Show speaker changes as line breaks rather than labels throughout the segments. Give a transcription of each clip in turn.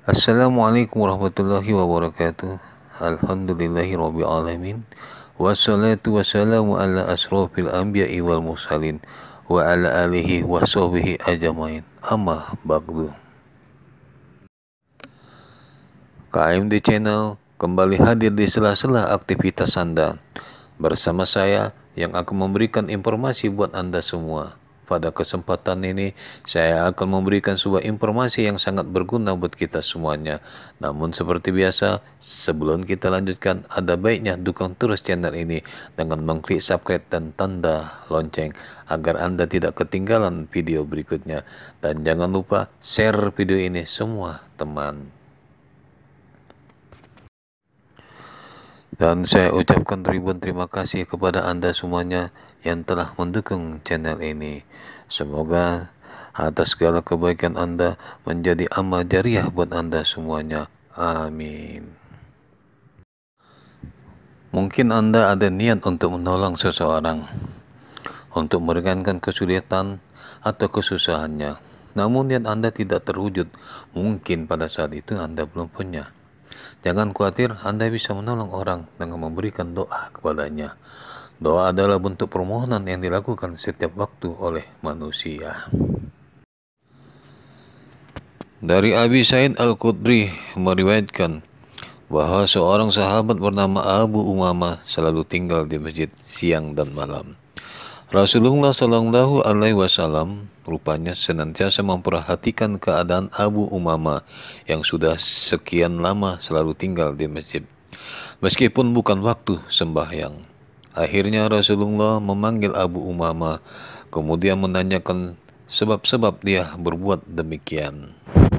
Assalamualaikum warahmatullahi wabarakatuh. Alhamdulillahi alamin. Wassalatu wassalamu ala asrofil anbiya'i wal mursalin wa ala alihi wa sahbihi ajmain. Amma ba'du. KMD Channel kembali hadir di sela-sela aktivitas Anda bersama saya yang akan memberikan informasi buat Anda semua. Pada kesempatan ini, saya akan memberikan sebuah informasi yang sangat berguna buat kita semuanya. Namun seperti biasa, sebelum kita lanjutkan, ada baiknya dukung terus channel ini dengan mengklik subscribe dan tanda lonceng agar Anda tidak ketinggalan video berikutnya. Dan jangan lupa share video ini semua teman. Dan saya ucapkan ribuan terima kasih kepada Anda semuanya yang telah mendukung channel ini. Semoga atas segala kebaikan Anda menjadi amal jariah buat Anda semuanya. Amin. Mungkin Anda ada niat untuk menolong seseorang, untuk meringankan kesulitan atau kesusahannya. Namun niat Anda tidak terwujud. Mungkin pada saat itu Anda belum punya. Jangan khawatir, Anda bisa menolong orang dengan memberikan doa kepadanya. Doa adalah bentuk permohonan yang dilakukan setiap waktu oleh manusia. Dari Abi Sa'id Al-Khudri meriwayatkan bahwa seorang sahabat bernama Abu Umamah selalu tinggal di masjid siang dan malam. Rasulullah Shallallahu Alaihi Wasallam rupanya senantiasa memperhatikan keadaan Abu Umamah yang sudah sekian lama selalu tinggal di masjid, meskipun bukan waktu sembahyang. Akhirnya Rasulullah memanggil Abu Umamah, kemudian menanyakan sebab-sebab dia berbuat demikian.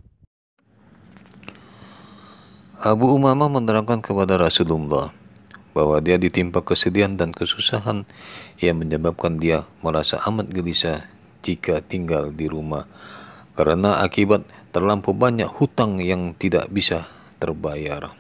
Abu Umamah menerangkan kepada Rasulullah bahwa dia ditimpa kesedihan dan kesusahan yang menyebabkan dia merasa amat gelisah jika tinggal di rumah karena akibat terlampau banyak hutang yang tidak bisa terbayar.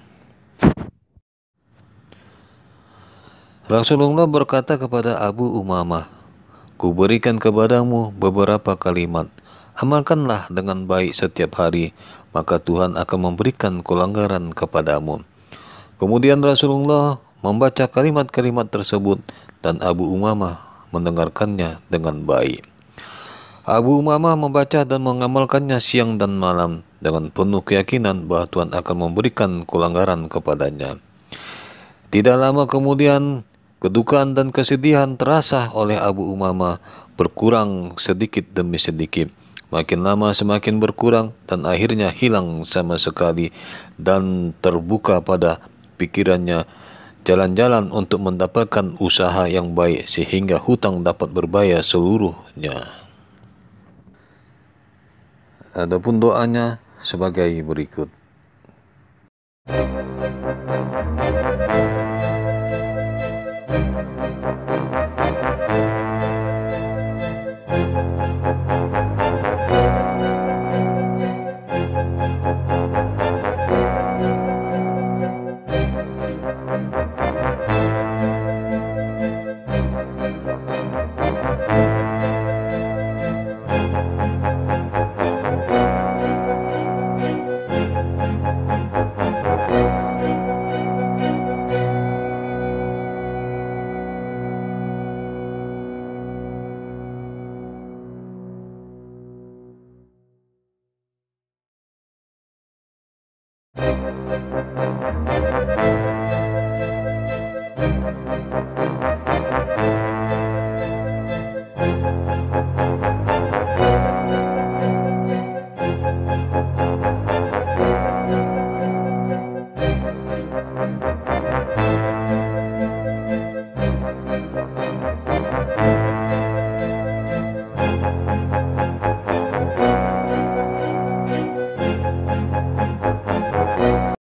Rasulullah berkata kepada Abu Umamah, "Kuberikan kepadamu beberapa kalimat. Amalkanlah dengan baik setiap hari, maka Tuhan akan memberikan kelonggaran kepadamu." Kemudian Rasulullah membaca kalimat-kalimat tersebut dan Abu Umamah mendengarkannya dengan baik. Abu Umamah membaca dan mengamalkannya siang dan malam dengan penuh keyakinan bahwa Tuhan akan memberikan kelonggaran kepadanya. Tidak lama kemudian, kedukaan dan kesedihan terasa oleh Abu Umamah berkurang sedikit demi sedikit. Makin lama semakin berkurang dan akhirnya hilang sama sekali, dan terbuka pada pikirannya jalan-jalan untuk mendapatkan usaha yang baik sehingga hutang dapat berbayar seluruhnya. Adapun doanya sebagai berikut.